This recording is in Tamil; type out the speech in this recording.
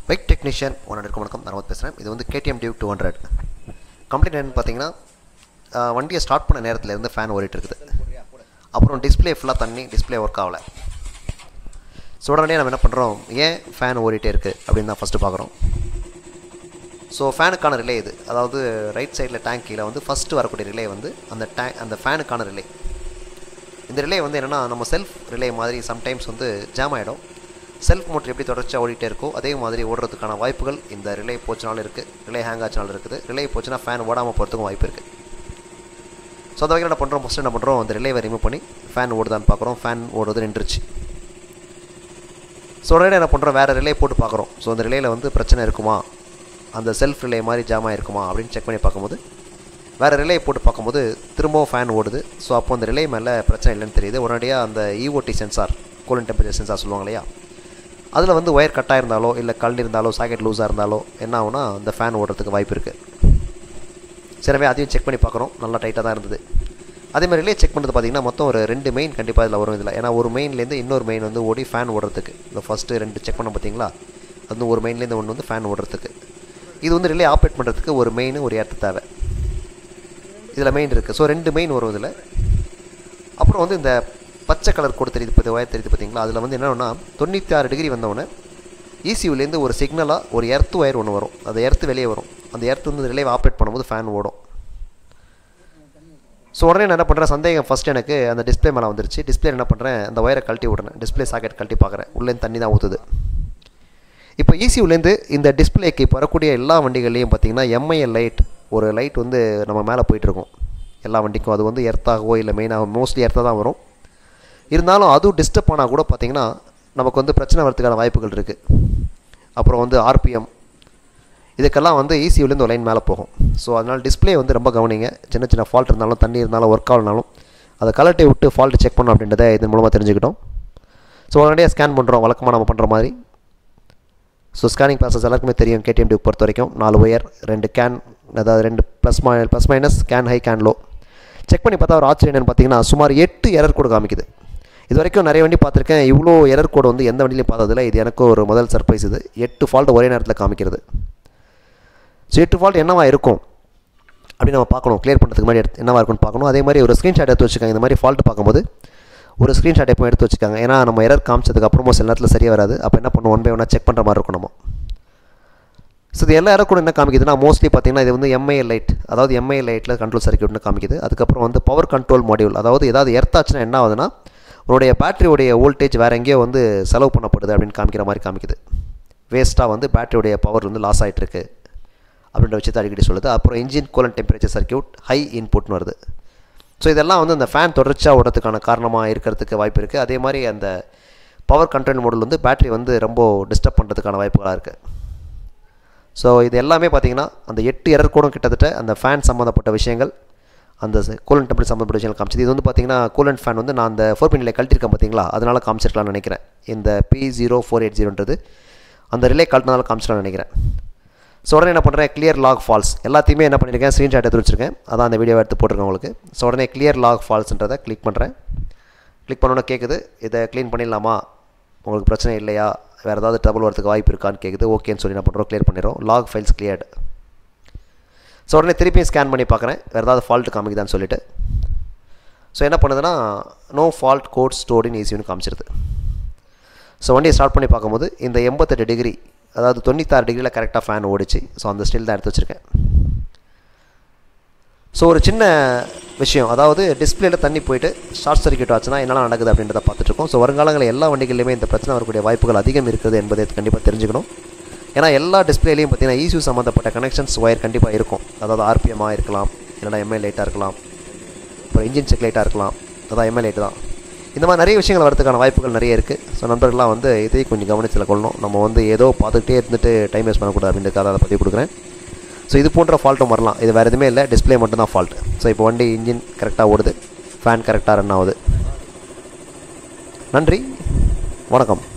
பைக் டெக்னீஷியன் ஒன்று வணக்கம். நான் பேசுகிறேன். இது வந்து KTM Duke 200. கம்ப்ளைண்ட் என்னென்னு பார்த்தீங்கன்னா, வண்டியை ஸ்டார்ட் பண்ண நேரத்தில் இருந்து ஃபேன் ஓடிட்டு இருக்குது. அப்புறம் டிஸ்பிளே ஃபுல்லாக தண்ணி, டிஸ்பிளே ஒர்க் ஆகலை. ஸோ உடனே நம்ம என்ன பண்ணுறோம், ஏன் ஃபேன் ஓடிட்டே இருக்குது அப்படின்னு தான் ஃபஸ்ட்டு பார்க்குறோம். ஸோ ஃபேனுக்கான ரிலே இது, அதாவது ரைட் சைடில் டேங்க் கீழே வந்து ஃபஸ்ட்டு வரக்கூடிய ரிலே வந்து அந்த ஃபேனுக்கான ரிலே. இந்த ரிலே வந்து என்னென்னா, நம்ம செல்ஃப் ரிலே மாதிரி சம்டைம்ஸ் வந்து ஜாம் ஆகிடும். செல்ஃப் மோட்டர் எப்படி தொடர்ச்சியாக ஓடிட்டே இருக்கோ அதே மாதிரி ஓடுறதுக்கான வாய்ப்புகள் இந்த ரிலே போச்சுனாலும் இருக்குது, ரிலே ஹேங் ஆச்சுனாலும் இருக்குது. ரிலே போச்சுன்னா ஃபேன் ஓடாமல் போகிறதுக்கும் வாய்ப்பு இருக்குது. ஸோ அந்த வகையில் என்ன பண்ணுறோம், ஃபஸ்ட்டு என்ன பண்ணுறோம், அந்த ரிலேவை ரிமூவ் பண்ணி ஃபேன் ஓடுதான்னு பார்க்குறோம். ஃபேன் ஓடுறது நின்றுச்சு. ஸோ உடனே என்ன பண்ணுறோம், வேறு ரிலே போட்டு பார்க்குறோம். ஸோ அந்த ரிலேயில் வந்து பிரச்சனை இருக்குமா, அந்த செல்ஃப் ரிலே மாதிரி ஜாம் ஆகிருக்குமா அப்படின்னு செக் பண்ணி பார்க்கும்போது, வேறு ரிலே போட்டு பார்க்கும்போது திரும்பவும் ஃபேன் ஓடுது. ஸோ அப்போ அந்த ரிலே மேலே பிரச்சனை இல்லைன்னு தெரியுது. உடனடியாக அந்த EOT sensor, coolant temperature sensor சொல்லுவாங்க இல்லையா, அதில் வந்து ஒயர் கட்டாக இருந்தாலோ இல்லை கல் இருந்தாலோ சாக்கெட் லூஸாக இருந்தாலோ என்ன ஆகுனா அந்த ஃபேன் ஓடுறதுக்கு வாய்ப்பு இருக்குது. சரிவே அதையும் செக் பண்ணி பார்க்குறோம். நல்லா டைட்டாக தான் இருந்தது. அதேமாதிரி ரிலே செக் பண்ணுறது பார்த்திங்கன்னா மொத்தம் ஒரு 2 மெயின் கண்டிப்பாக இதில் வரும். இதில் ஏன்னா ஒரு மெயின்லேருந்து இன்னொரு மெயின் வந்து ஓடி ஃபேன் ஓடுறதுக்கு, இந்த ஃபஸ்ட்டு 2 செக் பண்ண பார்த்தீங்களா, அது வந்து ஒரு மெயின்லேருந்து ஒன்று வந்து ஃபேன் ஓடுறதுக்கு. இது வந்து ரிலே ஆப்ரேட் பண்ணுறதுக்கு ஒரு மெயின் ஒரு எர்த்து தேவை. இதில் மெயின் இருக்குது. ஸோ 2 மெயின் வரும் இதில். அப்புறம் வந்து இந்த பச்சை கலர் கூட தெரியுது, ஒயர் தெரியுது பார்த்தீங்களா, அதில் வந்து என்னென்னா 96 டிகிரி வந்தவுடனே ECUலேருந்து ஒரு சிக்னலாக ஒரு எர்த்து ஒயர் ஒன்று வரும். அந்த எர்த்து வெளியே வரும். அந்த எர்த்து வந்து ரிலே ஆப்ரேட் பண்ணும்போது ஃபேன் ஓடும். ஸோ உடனே நான் என்ன பண்ணுறேன், சந்தேகம் ஃபஸ்ட் எனக்கு அந்த டிஸ்பிளே மேலே வந்துருச்சு. டிஸ்பிளே என்ன பண்ணுறேன், அந்த ஒயரை கழட்டி விடுறேன். டிஸ்பிளே சாக்கெட் கழட்டி பார்க்குறேன். உள்ளேருந்து தண்ணி தான் ஊற்றுது. இப்போ ECUலேருந்து இந்த டிஸ்பிளேக்கு இப்போ வரக்கூடிய எல்லா வண்டிகள்லையும் பார்த்தீங்கன்னா MIL லைட், ஒரு லைட் வந்து நம்ம மேலே போயிட்டுருக்கோம் எல்லா வண்டிக்கும். அது வந்து எர்த்தாகவோ இல்லை மெயினாக மோஸ்ட்லி எர்த்தாக தான் வரும். இருந்தாலும் அதுவும் டிஸ்டர்ப் ஆனால் கூட பார்த்திங்கன்னா நமக்கு வந்து பிரச்சனை வரதுக்கான வாய்ப்புகள் இருக்குது. அப்புறம் வந்து RPM இதுக்கெல்லாம் வந்து ECUலேருந்து ஒரு லைன் மேலே போகும். ஸோ அதனால் டிஸ்பிளே வந்து ரொம்ப கவனிங்க. சின்ன சின்ன ஃபால்ட் இருந்தாலும், தண்ணி இருந்தாலும், ஒர்க் ஆகலனாலும் அதை கலட்டி விட்டு ஃபால்ட்டு செக் பண்ணணும் அப்படின்றத இதன் மூலமாக தெரிஞ்சுக்கிட்டோம். ஸோ உடனடியாக ஸ்கேன் பண்ணுறோம் வழக்கமாக நம்ம பண்ணுற மாதிரி. ஸோ ஸ்கேனிங் ப்ராசஸ் எல்லாருக்குமே தெரியும். KTM Duke பொறுத்த வரைக்கும் 4 ஒயர், 2 கேன், அதாவது 2 plus minus, can high can low. Check பண்ணி பார்த்தா ஒரு ஆச்சரியம் என்னென்னு பார்த்தீங்கன்னா, சுமார் 8 எரர் கோடு காமிக்குது. இது வரைக்கும் நிறைய வண்டி பார்த்துருக்கேன். இவ்வளோ எரர் கோடு வந்து எந்த வண்டியிலையும் பார்த்ததில்ல. இது எனக்கு ஒரு முதல் சர்ப்ரைஸ். இது 8 ஃபால்ட் ஒரே நேரத்தில் காமிக்கிறது. ஸோ 8 ஃபால்ட் என்னவா இருக்கும் அப்படின்னு நம்ம பார்க்கணும். கிளியர் பண்ணுறதுக்கு முன்னாடி என்னவா இருக்குன்னு பார்க்கணும். அதே மாதிரி ஒரு ஸ்க்ரீன்ஷாட் எடுத்து வச்சுக்காங்க. இந்த மாதிரி ஃபால்ட் பார்க்கும்போது ஒரு ஸ்க்ரீன்ஷாட் எப்போ எடுத்து வச்சுக்காங்க. ஏன்னா நம்ம எரர் காமிச்சதுக்கு அப்புறமும் சில நேரத்தில் சரியாக வராது. அப்போ என்ன பண்ணுவோம், 1 பை 1 செக் பண்ணுற மாதிரி இருக்கும் நம்ம. ஸோ இது எல்லா எரர் கூட என்ன காமிக்குதுன்னா, மோஸ்ட்லி பார்த்தீங்கன்னா இது வந்து MIL லைட், அதாவது MIL லைட்டில் கண்ட்ரோல் சர்க்யூட்னு காமிக்குது. அதுக்கப்புறம் வந்து பவர் கண்ட்ரோல் மாடியூல், அதாவது ஏதாவது எர்த்தாச்சுன்னா என்ன ஆகுதுன்னா, உன்னுடைய பேட்டரியோடைய வோல்டேஜ் வேறு எங்கேயோ வந்து செலவு பண்ணப்படுது அப்படின்னு காமிக்கிற மாதிரி காமிக்குது. வேஸ்ட்டாக வந்து பேட்டரியோடைய பவர் வந்து லாஸ் ஆகிட்டுருக்கு அப்படின்ற விஷயத்தை அடிக்கடி சொல்லுது. அப்புறம் engine coolant temperature circuit high இன்புட்னு வருது. ஸோ இதெல்லாம் வந்து அந்த ஃபேன் தொடர்ச்சியாக ஓடுறதுக்கான காரணமாக இருக்கிறதுக்கு வாய்ப்பு இருக்குது. அதே மாதிரி அந்த பவர் கண்ட்ரோல் மாடல் வந்து பேட்டரி வந்து ரொம்ப டிஸ்டர்ப் பண்ணுறதுக்கான வாய்ப்புகளாக இருக்குது. ஸோ இது எல்லாமே பார்த்திங்கன்னா அந்த 8 எரர் கோடும் கிட்டத்தட்ட அந்த ஃபேன் சம்மந்தப்பட்ட விஷயங்கள், அந்த கூலண்ட் டெம்பரேச்சர் சம்மந்தப்பட்ட விஷயங்கள் காமிச்சிது. இது வந்து பார்த்திங்கன்னா கூலண்ட் ஃபேன் வந்து நான் அந்த 4 பின்னில் கழட்டிருக்கேன் பார்த்தீங்களா, அதனால் காமிச்சிருக்கலாம்னு நினைக்கிறேன். இந்த P0480ன்றது அந்த ரிலே கழட்டினால காமிச்சிடலாம்னு நினைக்கிறேன். ஸோ உடனே என்ன பண்ணுறேன், கிளியர் லாக் ஃபால்ஸ் எல்லாத்தையுமே என்ன பண்ணியிருக்கேன், ஸ்க்ரீன்ஷாட் எடுத்து வச்சுருக்கேன். அதான் அந்த வீடியோ எடுத்து போட்டிருக்கேன் உங்களுக்கு. ஸோ உடனே கிளியர் லாக் ஃபால்ஸ்ன்றதை கிளிக் பண்ணுறேன். கிளிக் பண்ணோன்னே கேட்குது, இதை க்ளீன் பண்ணிடலாமா, உங்களுக்கு பிரச்சனை இல்லையா, வேறு ஏதாவது ட்ரபிள் வரதுக்கு வாய்ப்பு இருக்கான்னு கேட்குது. ஓகேன்னு சொல்லி என்ன பண்ணுறோம், கிளியர் பண்ணிடுறோம். Lock files cleared. ஸோ உடனே திருப்பியும் ஸ்கேன் பண்ணி பார்க்குறேன் வேறு ஏதாவது ஃபால்ட் காமிக்குதான்னு சொல்லிட்டு. ஸோ என்ன பண்ணுதுன்னா, no fault code stored in ECUன்னு காமிச்சிருது. ஸோ வண்டியை ஸ்டார்ட் பண்ணி பார்க்கும்போது இந்த 88 டிகிரி, அதாவது 96 டிகிரியில் கரெக்டாக ஃபேன் ஓடிச்சு. ஸோ அந்த ஸ்டில் தான் எடுத்து வச்சுருக்கேன். ஸோ ஒரு சின்ன விஷயம், அதாவது டிஸ்பிளேயில் தண்ணி போயிட்டு ஷார்ட் சர்க்யூட் ஆச்சுன்னா என்னெல்லாம் நடக்குது அப்படின்றத பார்த்துட்ருக்கோம். ஸோ வருங்காலங்களில் எல்லா வண்டிகளிலுமே இந்த பிரச்சனை வரக்கூடிய வாய்ப்புகள் அதிகம் இருக்குது என்பதை கண்டிப்பாக தெரிஞ்சுக்கணும். ஏன்னா எல்லா டிஸ்பிளேலையும் பார்த்தீங்கன்னா ECU சம்மந்தப்பட்ட கனெக்ஷன்ஸ் ஒயர் கண்டிப்பாக இருக்கும். அதாவது RPM இருக்கலாம், இல்லைனா MIL லைட்டாக இருக்கலாம், அப்புறம் இன்ஜின் செக் லைட்டாக இருக்கலாம், அதான் MIL லைட்டு தான். இந்த மாதிரி நிறைய விஷயங்கள் வரதுக்கான வாய்ப்புகள் நிறைய இருக்குது. ஸோ நண்பர்கள்லாம் வந்து இதையும் கொஞ்சம் கவனத்தில் கொள்ளணும். நம்ம வந்து ஏதோ பார்த்துக்கிட்டே இருந்துட்டு டைம் வேஸ்ட் பண்ணக்கூடாது அப்படின்றதுக்காக அதை பதிவு கொடுக்குறேன். ஸோ இது போன்ற ஃபால்ட்டும் வரலாம். இது வேறு எதுவுமே இல்லை, டிஸ்பிளே மட்டும்தான் ஃபால்ட். ஸோ இப்போ வண்டி இன்ஜின் கரெக்டாக ஓடுது, ஃபேன் கரெக்டாக ரன் ஆகுது. நன்றி, வணக்கம்.